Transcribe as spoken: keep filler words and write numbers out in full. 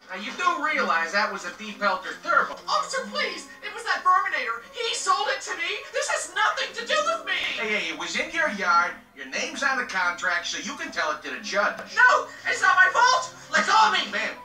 Now, you do realize that was a Deep Pelter Turbo. Oh, sir, please! It was that Verminator! He sold it to me! This has nothing to do with me! Hey, hey, it was in your yard, your name's on the contract, so you can tell it to the judge. No! It's not my fault! Let go of me! Ma'am,